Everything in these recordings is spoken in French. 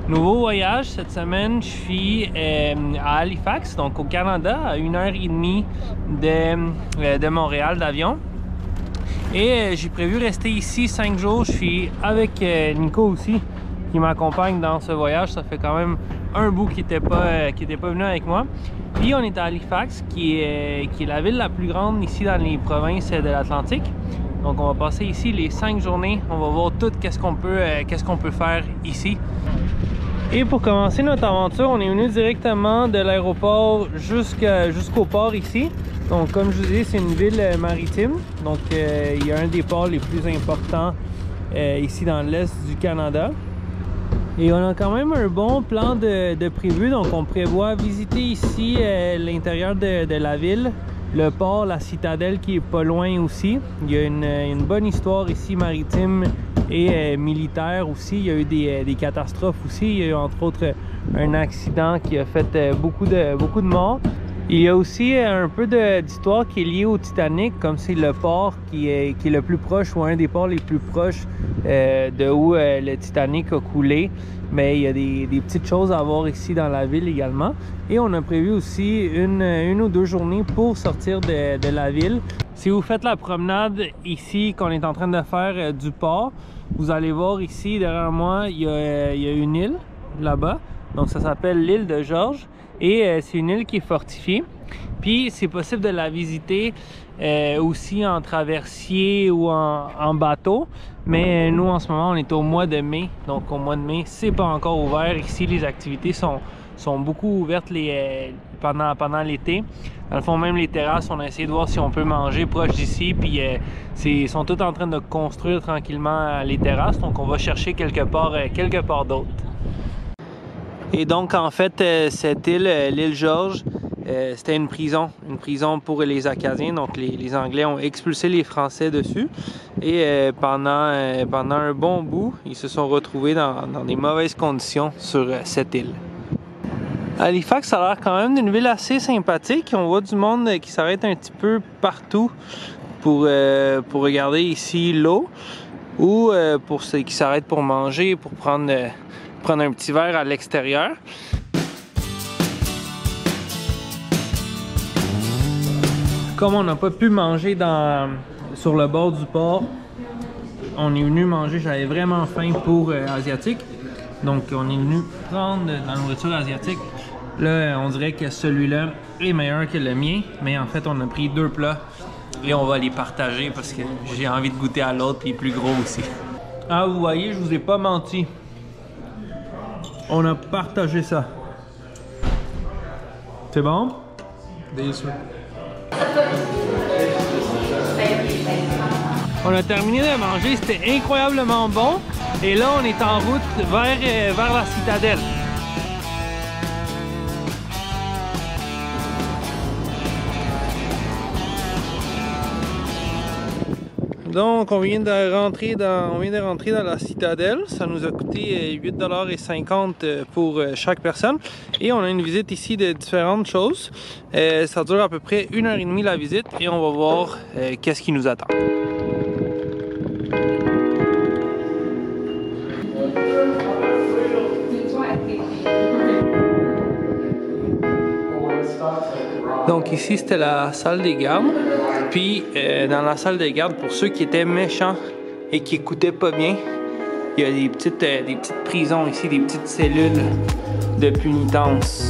Nouveau voyage cette semaine, je suis à Halifax, donc au Canada, à 1h30 de Montréal d'avion. Et j'ai prévu rester ici 5 jours. Je suis avec Nico aussi, qui m'accompagne dans ce voyage. Ça fait quand même un bout qu'il n'était pas venu avec moi. Puis on est à Halifax, qui est la ville la plus grande ici dans les provinces de l'Atlantique. Donc on va passer ici les 5 journées. On va voir tout qu'est-ce qu'on peut faire ici. Et pour commencer notre aventure, on est venu directement de l'aéroport jusqu'au port ici. Donc comme je vous disais, c'est une ville maritime. Donc il y a un des ports les plus importants ici dans l'est du Canada. Et on a quand même un bon plan de prévu. Donc on prévoit visiter ici l'intérieur de la ville. Le port, la citadelle qui est pas loin aussi. Il y a une bonne histoire ici maritime et militaire aussi. Il y a eu des catastrophes aussi. Il y a eu entre autres un accident qui a fait beaucoup de morts. Il y a aussi un peu d'histoire qui est liée au Titanic, comme c'est le port qui est le plus proche, ou un des ports les plus proches de où le Titanic a coulé. Mais il y a des petites choses à voir ici dans la ville également. Et on a prévu aussi une ou deux journées pour sortir de la ville. Si vous faites la promenade ici qu'on est en train de faire du port, vous allez voir ici derrière moi, il y a une île là-bas. Donc ça s'appelle l'île de Georges. Et c'est une île qui est fortifiée. Puis c'est possible de la visiter aussi en traversier ou en bateau. Mais nous en ce moment on est au mois de mai. Donc au mois de mai c'est pas encore ouvert. Ici les activités sont beaucoup ouvertes pendant l'été. Dans le fond même les terrasses, on a essayé de voir si on peut manger proche d'ici. Puis ils sont tous en train de construire tranquillement les terrasses. Donc on va chercher quelque part d'autre. Et donc en fait cette île, l'île Georges, c'était une prison pour les Acadiens. Donc les Anglais ont expulsé les Français dessus. Et pendant un bon bout, ils se sont retrouvés dans des mauvaises conditions sur cette île. Halifax a l'air quand même d'une ville assez sympathique. On voit du monde qui s'arrête un petit peu partout pour regarder ici l'eau, ou pour ceux qui s'arrêtent pour manger, pour prendre un petit verre à l'extérieur. Comme on n'a pas pu manger sur le bord du port, on est venu manger, j'avais vraiment faim pour asiatique. Donc on est venu prendre de la nourriture asiatique. Là on dirait que celui-là est meilleur que le mien, mais en fait on a pris 2 plats et on va les partager parce que j'ai envie de goûter à l'autre qui est plus gros aussi. Ah vous voyez, je vous ai pas menti. On a partagé ça. C'est bon? Délicieux. On a terminé de manger, c'était incroyablement bon. Et là, on est en route vers la citadelle. Donc, on vient de rentrer dans la citadelle. Ça nous a coûté 8,50$ pour chaque personne. Et on a une visite ici de différentes choses. Ça dure à peu près 1h30 la visite et on va voir qu'est-ce qui nous attend. Donc ici c'était la salle des gardes. Puis dans la salle des gardes, pour ceux qui étaient méchants et qui écoutaient pas bien, il y a des petites prisons ici, des petites cellules de pénitence.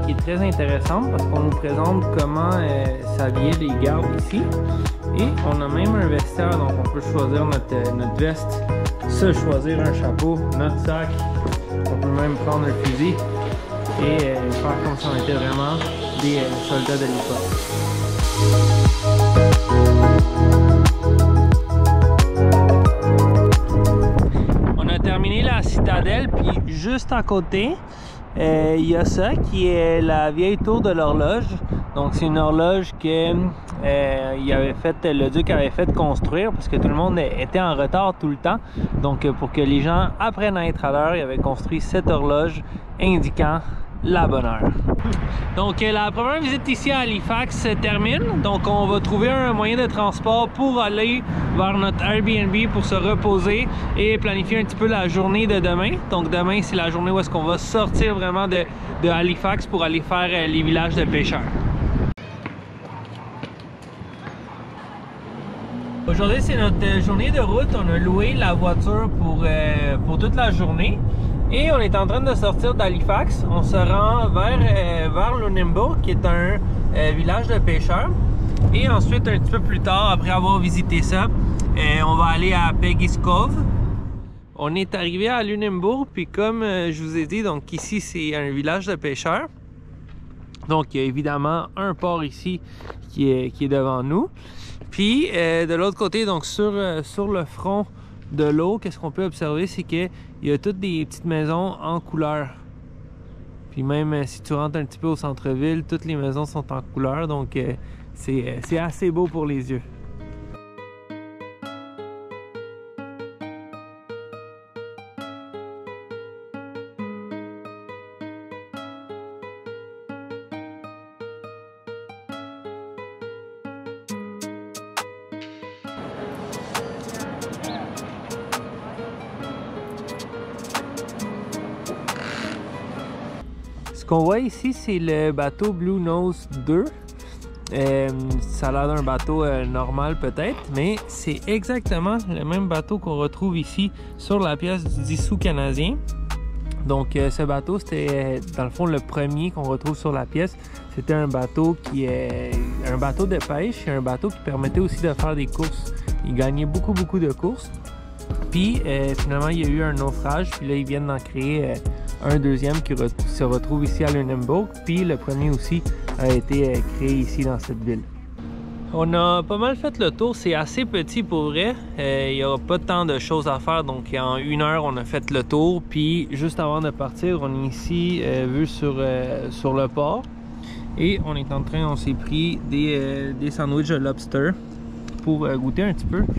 qui est très intéressante parce qu'on nous présente comment s'habiller les gardes ici. Et on a même un vestiaire, donc on peut choisir notre veste, se choisir un chapeau, notre sac. On peut même prendre un fusil et faire comme si on était vraiment des soldats de l'époque. On a terminé la citadelle, puis juste à côté, il y a ça qui est la vieille tour de l'horloge. Donc c'est une horloge que le duc avait fait construire parce que tout le monde était en retard tout le temps. Donc pour que les gens apprennent à être à l'heure, il avait construit cette horloge indiquant la bonne heure. Donc la première visite ici à Halifax se termine. Donc on va trouver un moyen de transport pour aller vers notre Airbnb pour se reposer et planifier un petit peu la journée de demain. Donc demain c'est la journée où est-ce qu'on va sortir vraiment de Halifax pour aller faire les villages de pêcheurs. Aujourd'hui c'est notre journée de route. On a loué la voiture pour toute la journée. Et on est en train de sortir d'Halifax. On se rend vers Lunenburg, qui est un village de pêcheurs. Et ensuite, un petit peu plus tard, après avoir visité ça, on va aller à Peggy's Cove. On est arrivé à Lunenburg, puis comme je vous ai dit, donc ici c'est un village de pêcheurs. Donc il y a évidemment un port ici qui est devant nous. Puis de l'autre côté, donc sur le front de l'eau, qu'est-ce qu'on peut observer, c'est qu'il y a toutes des petites maisons en couleur. Puis même si tu rentres un petit peu au centre-ville, toutes les maisons sont en couleur, donc c'est assez beau pour les yeux. Ce qu'on voit ici, c'est le bateau Blue Nose 2. Ça a l'air d'un bateau normal peut-être, mais c'est exactement le même bateau qu'on retrouve ici sur la pièce du 10 sous canadien. Donc ce bateau, c'était dans le fond le premier qu'on retrouve sur la pièce. C'était un bateau un bateau de pêche et un bateau qui permettait aussi de faire des courses. Il gagnait beaucoup de courses. Puis finalement, il y a eu un naufrage, puis là, ils viennent d'en créer un deuxième qui se retrouve ici à Lunenburg, puis le premier aussi a été créé ici dans cette ville. On a pas mal fait le tour, c'est assez petit pour vrai, il n'y aura pas tant de choses à faire, donc en 1 heure on a fait le tour, puis juste avant de partir, on est ici vu sur le port, et on s'est pris des sandwichs de lobster pour goûter un petit peu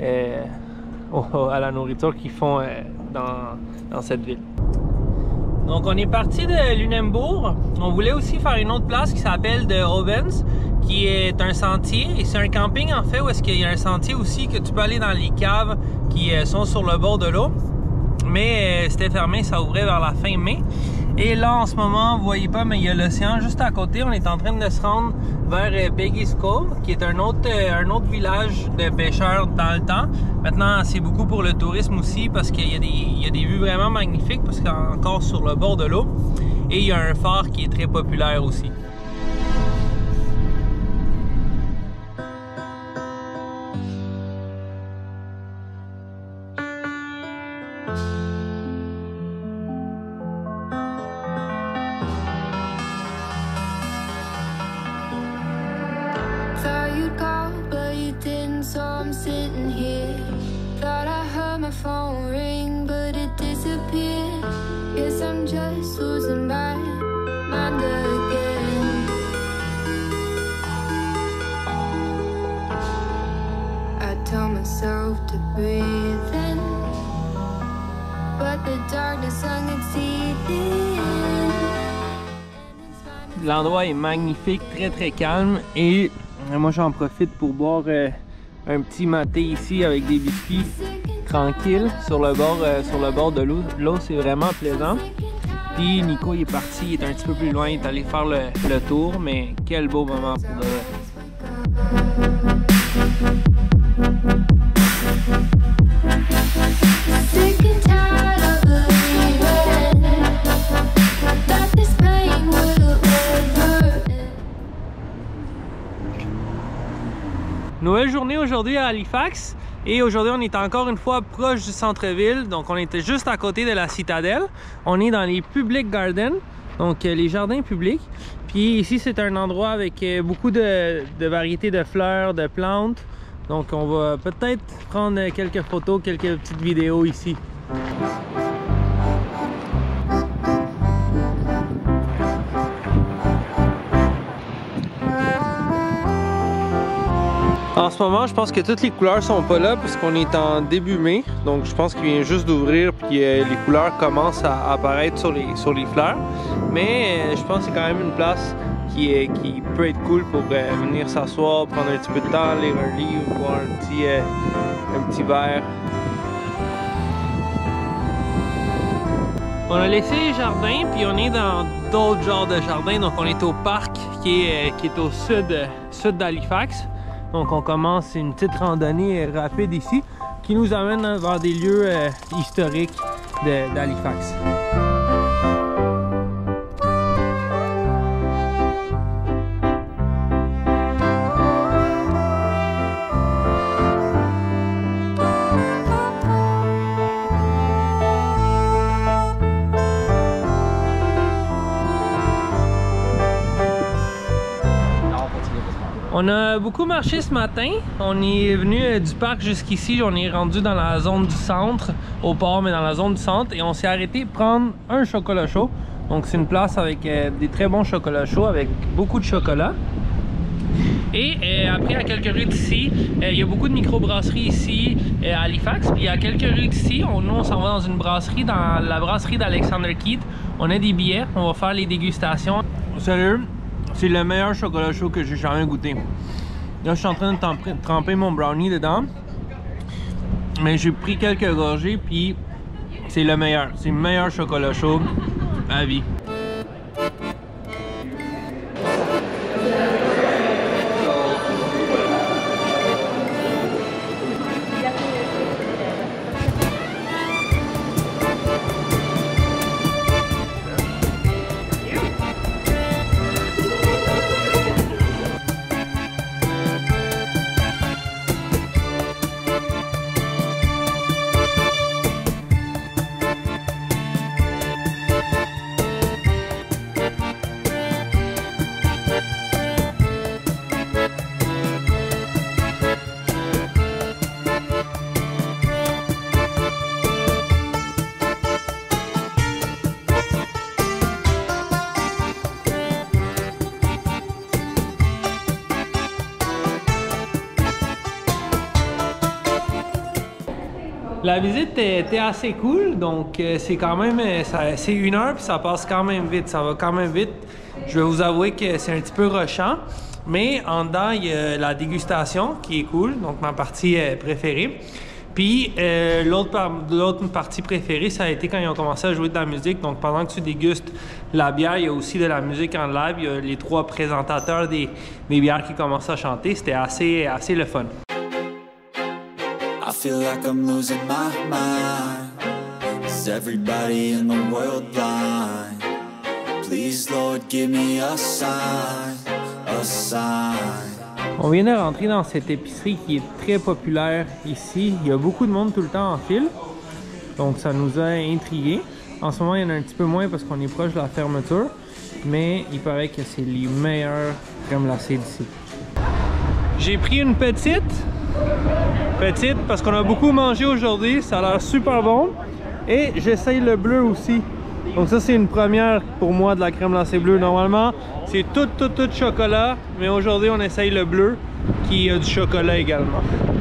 à la nourriture qu'ils font dans cette ville. Donc on est parti de Lunenburg. On voulait aussi faire une autre place qui s'appelle de Obens, qui est un sentier. Et c'est un camping en fait où est-ce qu'il y a un sentier aussi que tu peux aller dans les caves qui sont sur le bord de l'eau. Mais c'était fermé, ça ouvrait vers la fin mai. Et là en ce moment, vous voyez pas, mais il y a l'océan juste à côté. On est en train de se rendre vers Peggy's Cove, qui est un autre village de pêcheurs dans le temps. Maintenant, c'est beaucoup pour le tourisme aussi parce qu'il y a des vues vraiment magnifiques parce qu'il est encore sur le bord de l'eau. Et il y a un phare qui est très populaire aussi. So I'm sitting here. Thought I heard my phone ring, but it disappeared. Guess I'm just losing my mind again. I tell myself to breathe in, but the darkness hung exceeding. L'endroit est magnifique, très calme, et moi j'en profite pour boire un petit maté ici avec des biscuits tranquilles sur le bord de l'eau. L'eau, c'est vraiment plaisant. Puis Nico, il est parti, il est un petit peu plus loin, il est allé faire le tour, mais quel beau moment pour de vrai. Sick and tired of believing that this pain will Nouvelle journée aujourd'hui à Halifax. Et aujourd'hui, on est encore une fois proche du centre-ville. Donc, on était juste à côté de la citadelle. On est dans les Public Gardens, donc les jardins publics. Puis ici, c'est un endroit avec beaucoup de variétés de fleurs, de plantes. Donc, on va peut-être prendre quelques photos, quelques petites vidéos ici. En ce moment, je pense que toutes les couleurs sont pas là parce qu'on est en début mai. Donc, je pense qu'il vient juste d'ouvrir puis les couleurs commencent à apparaître sur les fleurs. Mais je pense que c'est quand même une place qui peut être cool pour venir s'asseoir, prendre un petit peu de temps, lire un livre, boire un petit verre. On a laissé les jardins puis on est dans d'autres genres de jardins. Donc, on est au parc qui est au sud d'Halifax. Donc on commence une petite randonnée rapide ici qui nous amène vers des lieux historiques d'Halifax. On a beaucoup marché ce matin. On est venu du parc jusqu'ici. On est rendu dans la zone du centre, au port, mais dans la zone du centre. Et on s'est arrêté prendre un chocolat chaud. Donc c'est une place avec des très bons chocolats chauds, avec beaucoup de chocolat. Et après, à quelques rues d'ici, il y a beaucoup de microbrasseries ici à Halifax. Puis à quelques rues d'ici, nous on s'en va dans une brasserie, dans la brasserie d'Alexander Keith. On a des billets, on va faire les dégustations. Sérieux? C'est le meilleur chocolat chaud que j'ai jamais goûté. Là, je suis en train de tremper mon brownie dedans. Mais j'ai pris quelques gorgées, puis c'est le meilleur. C'est le meilleur chocolat chaud à vie. La visite était assez cool, donc c'est quand même, c'est 1 heure puis ça passe quand même vite, ça va quand même vite. Je vais vous avouer que c'est un petit peu rushant, mais en dedans il y a la dégustation qui est cool, donc ma partie préférée. Puis l'autre partie préférée, ça a été quand ils ont commencé à jouer de la musique. Donc pendant que tu dégustes la bière, il y a aussi de la musique en live. Il y a les 3 présentateurs des bières qui commencent à chanter. C'était assez le fun. I feel like I'm losing my mind. Is everybody in the world blind? Please, Lord, give me a sign, a sign. On vient de rentrer dans cette épicerie qui est très populaire ici. Il y a beaucoup de monde tout le temps en file. Donc ça nous a intrigués. En ce moment, il y en a un petit peu moins parce qu'on est proche de la fermeture. Mais il paraît que c'est les meilleurs crèmes glacées d'ici. J'ai pris une petite parce qu'on a beaucoup mangé aujourd'hui, ça a l'air super bon. Et j'essaye le bleu aussi. Donc ça c'est une première pour moi de la crème glacée bleue. Normalement c'est tout chocolat, mais aujourd'hui on essaye le bleu qui a du chocolat également.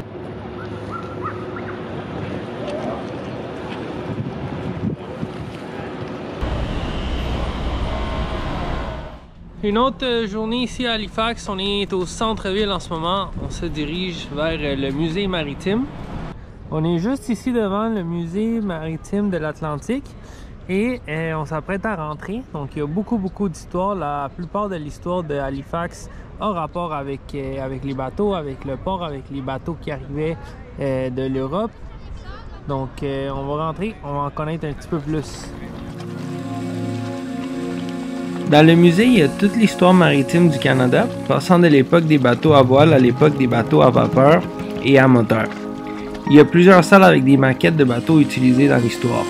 Une autre journée ici à Halifax, on est au centre-ville en ce moment. On se dirige vers le musée maritime. On est juste ici devant le musée maritime de l'Atlantique et on s'apprête à rentrer. Donc il y a beaucoup d'histoires. La plupart de l'histoire de Halifax a rapport avec les bateaux, avec le port, avec les bateaux qui arrivaient de l'Europe. Donc on va rentrer, on va en connaître un petit peu plus. Dans le musée, il y a toute l'histoire maritime du Canada, passant de l'époque des bateaux à voile à l'époque des bateaux à vapeur et à moteur. Il y a plusieurs salles avec des maquettes de bateaux utilisés dans l'histoire.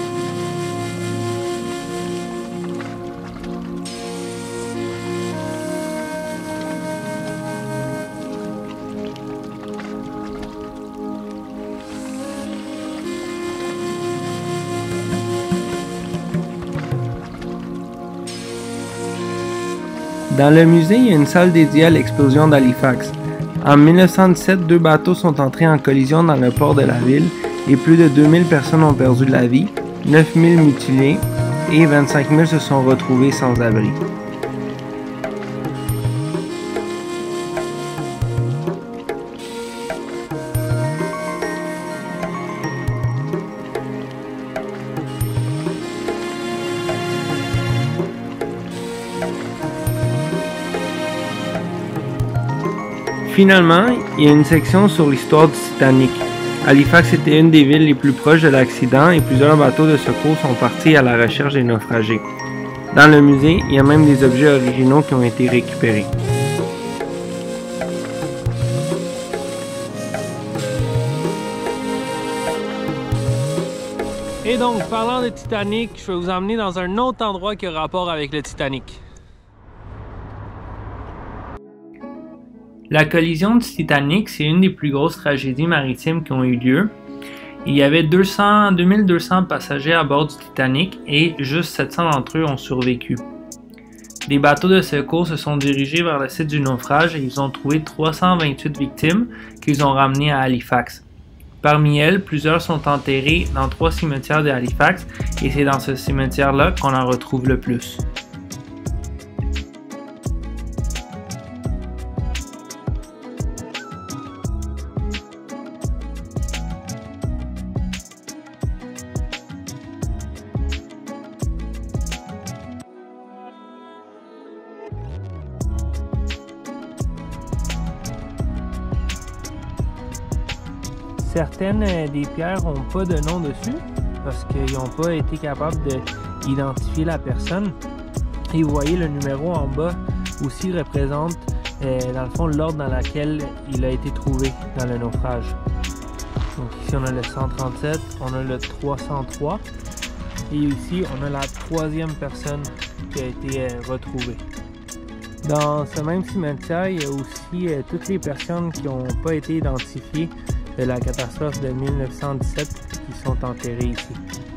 Dans le musée, il y a une salle dédiée à l'explosion d'Halifax. En 1917, 2 bateaux sont entrés en collision dans le port de la ville et plus de 2000 personnes ont perdu la vie, 9000 mutilés et 25 000 se sont retrouvés sans abri. Finalement, il y a une section sur l'histoire du Titanic. Halifax était une des villes les plus proches de l'accident et plusieurs bateaux de secours sont partis à la recherche des naufragés. Dans le musée, il y a même des objets originaux qui ont été récupérés. Et donc, parlant de Titanic, je vais vous emmener dans un autre endroit qui a rapport avec le Titanic. La collision du Titanic, c'est une des plus grosses tragédies maritimes qui ont eu lieu. Il y avait 2200 passagers à bord du Titanic et juste 700 d'entre eux ont survécu. Des bateaux de secours se sont dirigés vers le site du naufrage et ils ont trouvé 328 victimes qu'ils ont ramenées à Halifax. Parmi elles, plusieurs sont enterrées dans 3 cimetières de Halifax et c'est dans ce cimetière-là qu'on en retrouve le plus. Certaines des pierres n'ont pas de nom dessus parce qu'ils n'ont pas été capables d'identifier la personne. Et vous voyez le numéro en bas aussi représente dans le fond l'ordre dans lequel il a été trouvé dans le naufrage. Donc ici on a le 137, on a le 303 et ici on a la 3e personne qui a été retrouvée. Dans ce même cimetière, il y a aussi toutes les personnes qui n'ont pas été identifiées de la catastrophe de 1917 qui sont enterrés ici.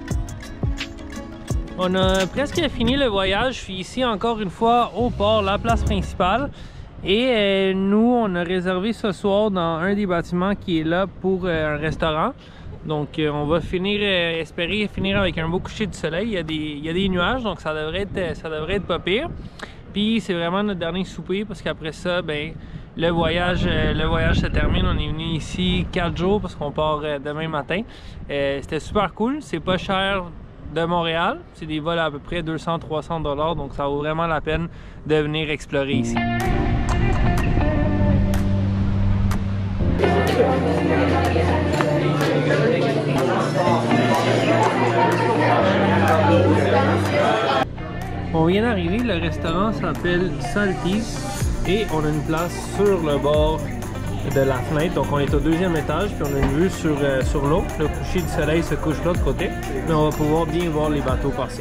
On a presque fini le voyage. Je suis ici encore une fois au port, la place principale. Et nous, on a réservé ce soir dans un des bâtiments qui est là pour un restaurant. Donc on va espérer finir avec un beau coucher du soleil. Il y a des nuages, donc ça devrait être pas pire. Puis c'est vraiment notre dernier souper parce qu'après ça, ben, le voyage se termine. On est venu ici 4 jours parce qu'on part demain matin. C'était super cool. C'est pas cher de Montréal. C'est des vols à peu près 200-300 $. Donc ça vaut vraiment la peine de venir explorer ici. On vient d'arriver. Le restaurant s'appelle Salties. Et on a une place sur le bord de la fenêtre, donc on est au 2e étage, puis on a une vue sur l'eau. Le coucher du soleil se couche de l'autre côté, mais on va pouvoir bien voir les bateaux passer.